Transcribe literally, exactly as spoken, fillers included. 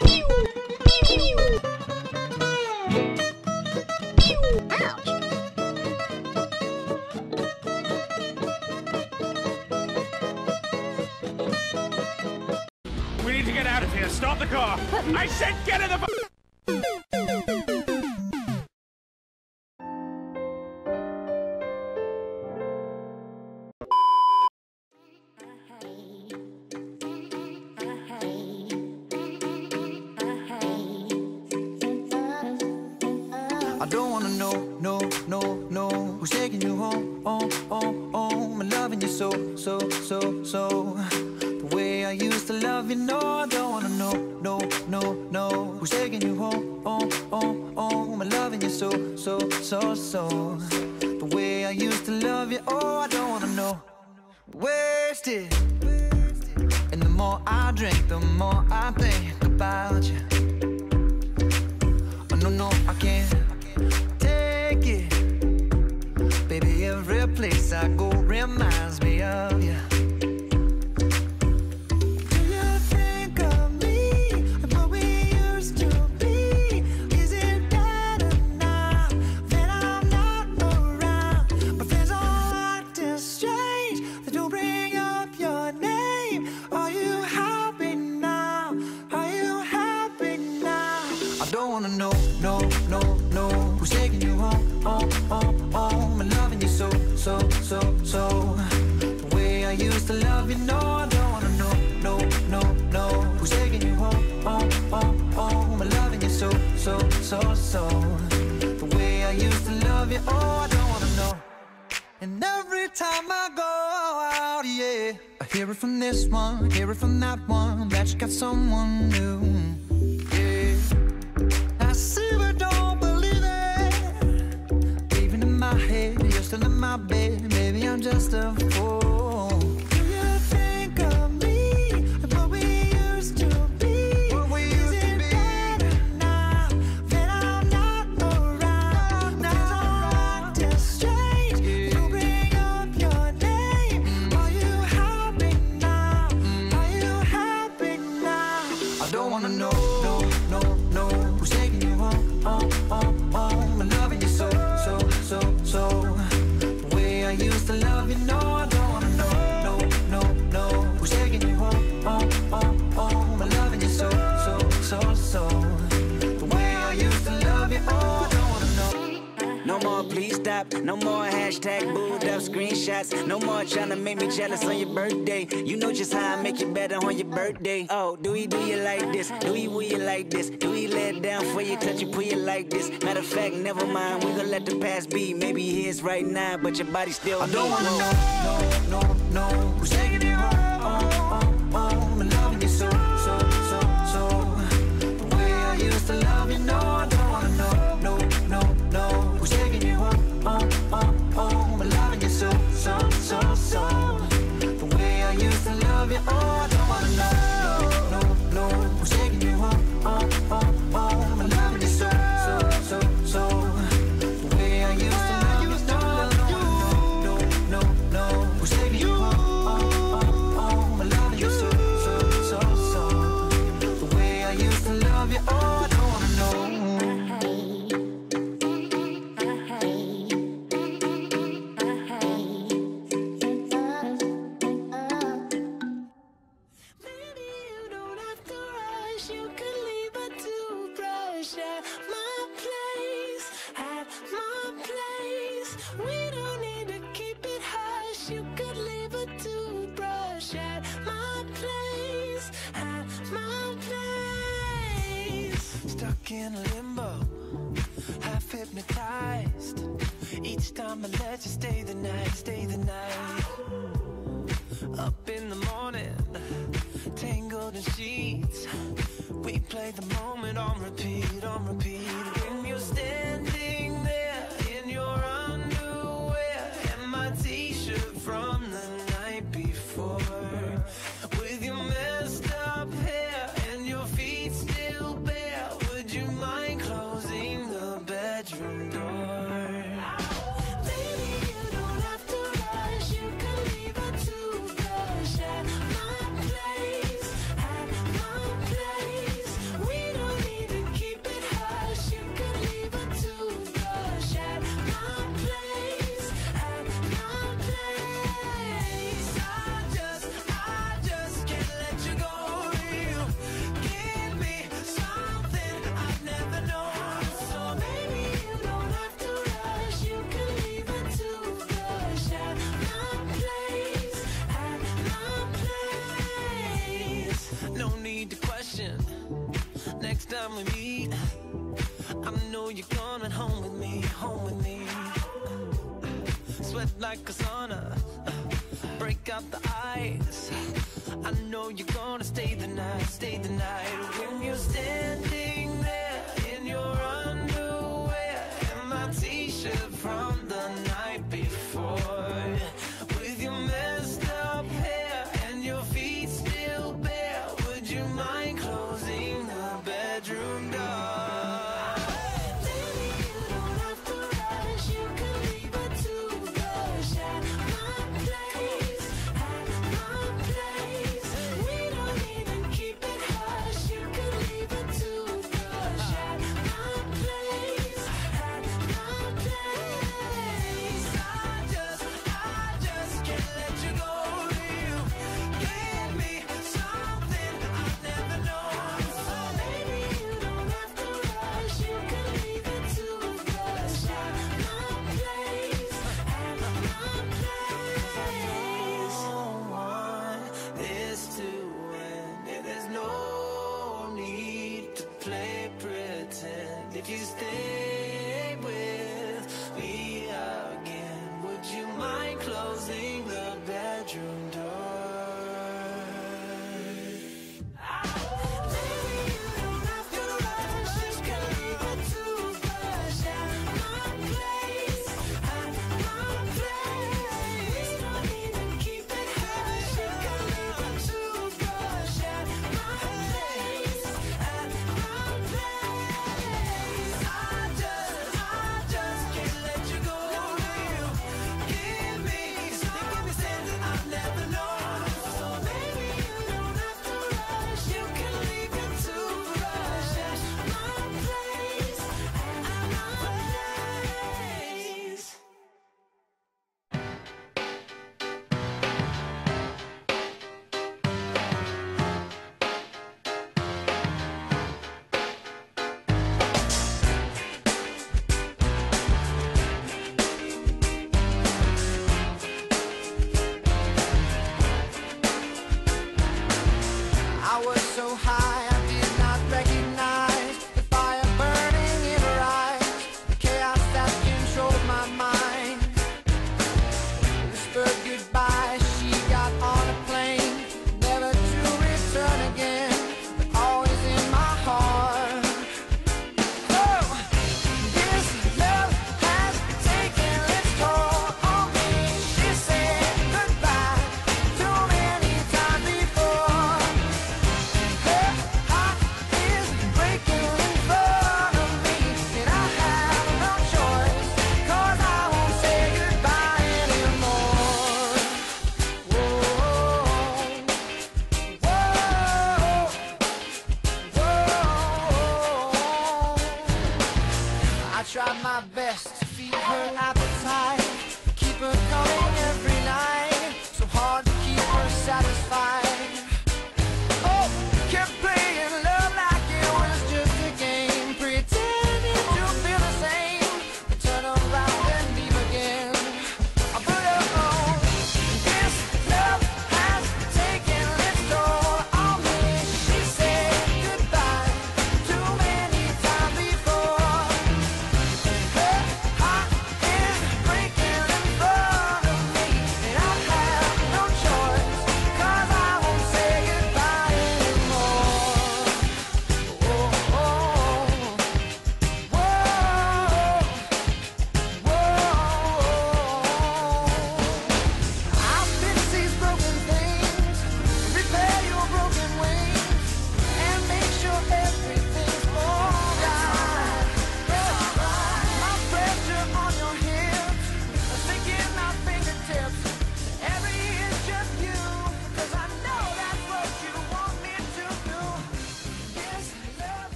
We need to get out of here. Stop the car. I said get in the... I don't wanna know, no, no, no, who's taking you home, oh, oh, oh. I'm loving you so, so, so, so. The way I used to love you, no, I don't wanna know, no, no, no, who's taking you home, oh, oh, oh. I'm loving you so, so, so, so. The way I used to love you, oh, I don't wanna know. Wasted. And the more I drink, the more I think about you. Oh, no, no, I can't take it. Baby, every place I go reminds me of you. Do you think of me and what we used to be? Is it better now that I'm not around? My friends all acting strange. They don't bring up your name. Are you happy now? Are you happy now? I don't wanna know, no, no, no, who's taking you home, oh, oh, oh. I'm loving you so, so, so, so. The way I used to love you, no, I don't wanna know, no, no, no, who's taking you home, oh, oh, oh. I'm loving you so, so, so, so. The way I used to love you, oh, I don't wanna know. And every time I go out, yeah, I hear it from this one, hear it from that one, that you got someone new. Yeah, I see but don't believe it. Even in my head, you're still in my bed. Maybe I'm just a fool. Do you think of me and what we used to be? What we used to be. Is it better now that I'm not around? Now I'm acting strange. You bring up your name. Are you happy now? Are you happy now? I don't wanna know, no, no, no, who's taking you home, oh, oh, oh. I'm loving you so, so, so, so. The way I used to love you, no, I don't wanna know, no, no, no, who's taking you home, oh, oh, oh. I'm loving you so, so, so, so. The way I used to love you, oh, I don't wanna know. No more please stop, no more hashtag booed up screenshots. No more trying to make me jealous on your birthday. You know just how I make you better on your birthday. Oh, do we do you like this? Do we will you like this? Do we let it down for you, touch you, pull you like this? Matter of fact, never mind, we gon' let the past be. Maybe here's right now, but your body still I don't me. wanna know, no, no, no, who's taking you home, oh, oh, oh. I'm loving you so, so, so, so. The way I used to love you, no, I don't wanna know, no, no, no, who's taking you home, oh, oh, oh. I'm loving you so, so, so, so. The way I used to love you, oh, I don't wanna know, no, no, no, who's taking you home, oh, oh, oh. I'm loving you so, so, so, so. The way I used to love you, no, no, no, no, no, who's taking you home, oh, oh, oh. I'm loving you so, so, so, so. The way I used to love you, oh, I don't wanna know. Maybe you don't have to rush. You could leave a toothbrush at my place, at my place. We don't need to keep it hush. You could leave a toothbrush at my place, at my place. Stuck in limbo, half hypnotized. Each time I let you stay the night, stay the night. Up in the morning, tangled in sheets. We play the moment on repeat, on repeat. When you're standing there in your underwear and my t-shirt from the night before, with your messed up hair and your feet still bare, would you mind closing the bedroom door? Baby, you don't have to rush. You could leave a toothbrush at my place, at my place. We to question. Next time we meet, I know you're coming home with me, home with me. Sweat like a sauna, break out the ice. I know you're gonna stay the night, stay the night. When you're standing there in your underwear and my t-shirt from the night before, with your messed up hair and your feet still bare, would you mind closing the bedroom door?